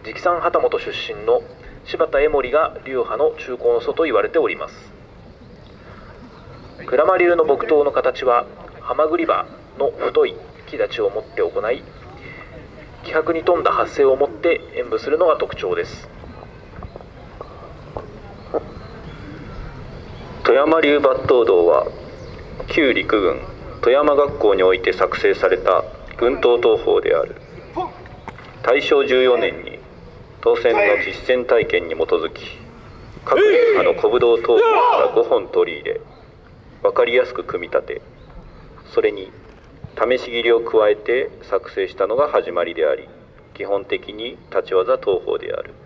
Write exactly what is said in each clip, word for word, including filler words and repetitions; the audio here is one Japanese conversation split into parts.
直参旗本出身の柴田江守が流派の中高の祖と言われております。鞍馬流の木刀の形はハマグリ刃の太い木立ちを持って行い、気迫に富んだ発声を持って演舞するのが特徴です。 富山流抜刀道は旧陸軍富山学校において作成された軍刀刀法である。大正じゅうよねんに当選の実践体験に基づき各流派の古武道刀法からごほん取り入れ、分かりやすく組み立て、それに試し切りを加えて作成したのが始まりであり、基本的に立ち技刀法である。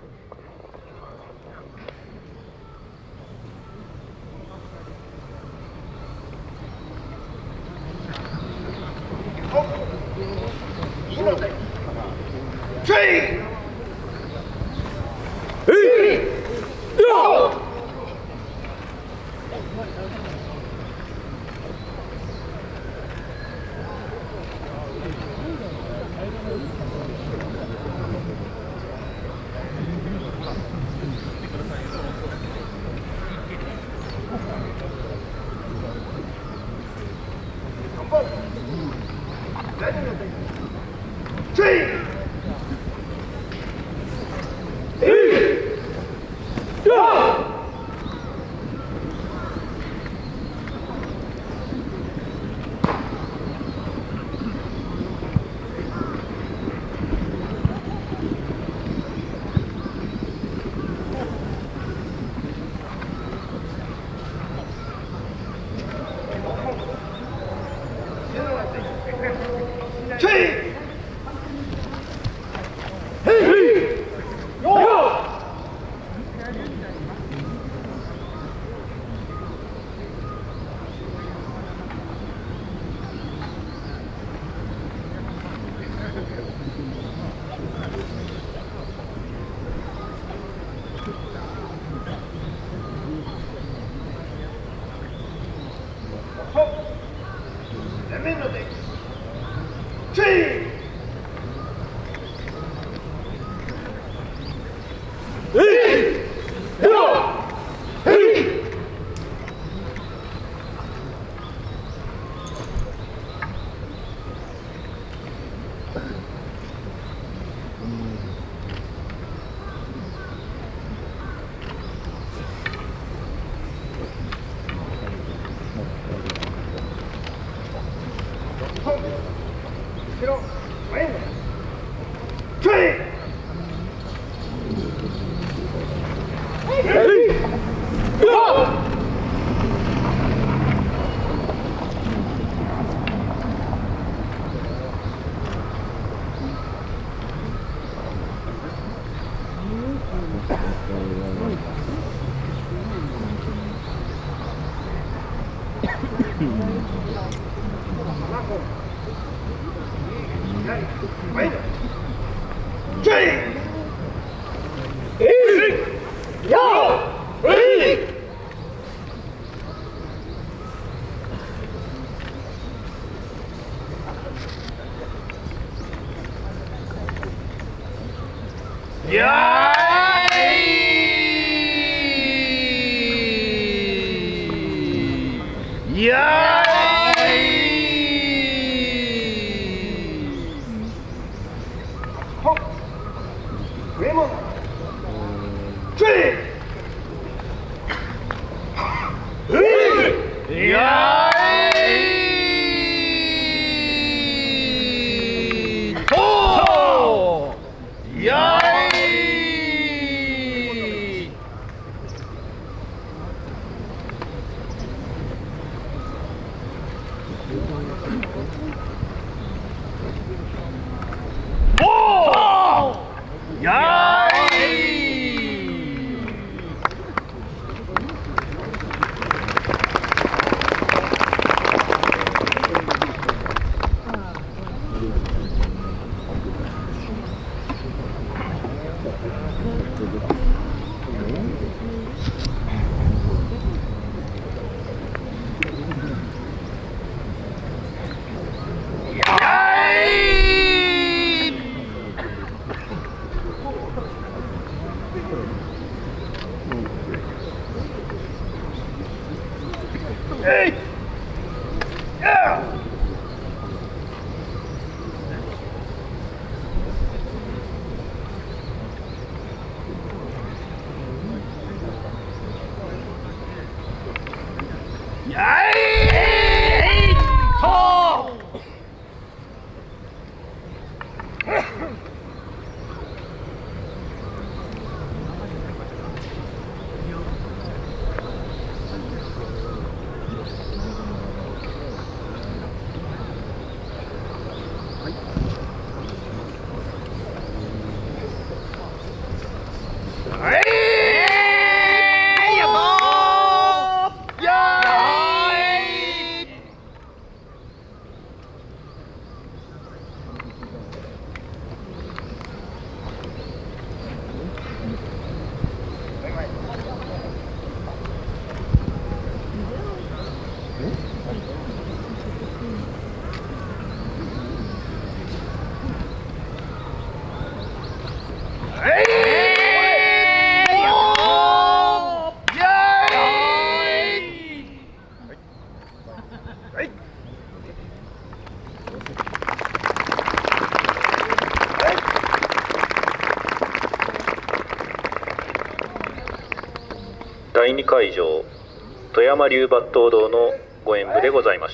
だいに会場、富山龍抜刀堂のご演舞でございました。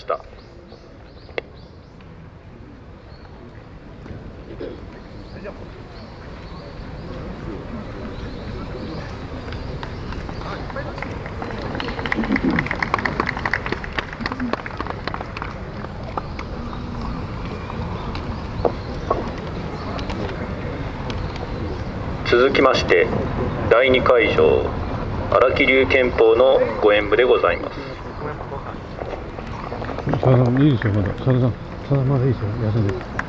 続きましてだいに会場、荒木流拳法のご演舞でございます。 さださんいいですよ、まだ。さださん、さだまだいいですよ、休んで。